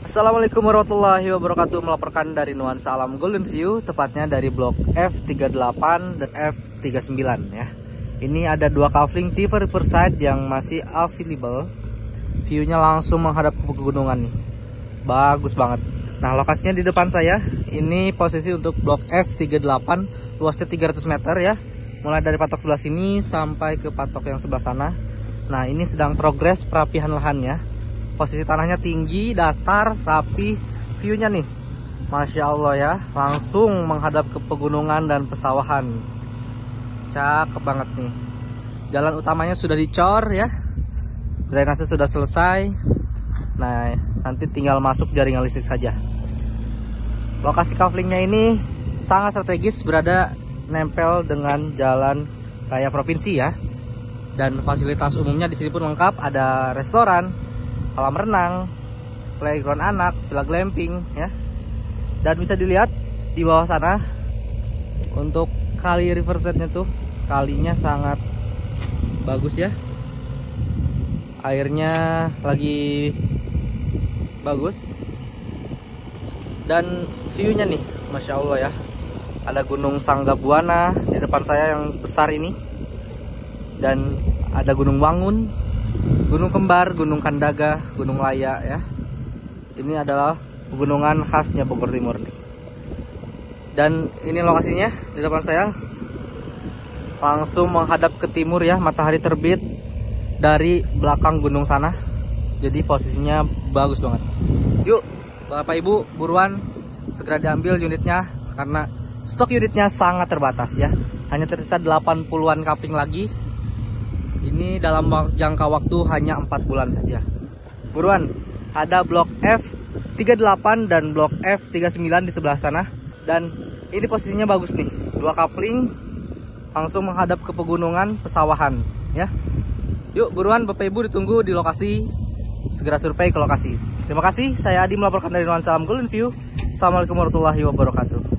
Assalamualaikum warahmatullahi wabarakatuh. Melaporkan dari Nuansa Alam Golden View, tepatnya dari blok F38 dan F39 ya. Ini ada dua kafling tipe Riverside yang masih available. View-nya langsung menghadap ke pegunungan nih. Bagus banget. Nah, lokasinya di depan saya. Ini posisi untuk blok F38, luasnya 300 meter ya. Mulai dari patok sebelah sini sampai ke patok yang sebelah sana. Nah, ini sedang progres perapihan lahannya. Posisi tanahnya tinggi, datar, tapi view-nya nih, Masya Allah ya, langsung menghadap ke pegunungan dan pesawahan. Cakep banget nih. Jalan utamanya sudah dicor ya, drainase sudah selesai. Nah, nanti tinggal masuk jaringan listrik saja. Lokasi kaflingnya ini sangat strategis, berada nempel dengan jalan raya provinsi ya. Dan fasilitas umumnya di sini pun lengkap, ada restoran, kolam renang, playground anak, villa glamping ya. Dan bisa dilihat di bawah sana untuk kali Riverside-nya tuh, kalinya sangat bagus ya. Airnya lagi bagus. Dan view-nya nih, Masya Allah ya. Ada Gunung Sanggabuana di depan saya yang besar ini. Dan ada Gunung Wangun, Gunung Kembar, Gunung Kandaga, Gunung Laya ya. Ini adalah pegunungan khasnya Bogor Timur nih. Dan ini lokasinya di depan saya. Langsung menghadap ke timur ya, matahari terbit dari belakang gunung sana. Jadi posisinya bagus banget. Yuk, Bapak Ibu buruan segera diambil unitnya karena stok unitnya sangat terbatas ya. Hanya tersisa 80-an kafling lagi. Ini dalam jangka waktu hanya 4 bulan saja. Buruan, ada blok F38 dan blok F39 di sebelah sana. Dan ini posisinya bagus nih. Dua kafling langsung menghadap ke pegunungan pesawahan ya. Yuk buruan Bapak Ibu ditunggu di lokasi. Segera survei ke lokasi. Terima kasih, saya Adi melaporkan dari Nuansa Alam Golden View. Assalamualaikum warahmatullahi wabarakatuh.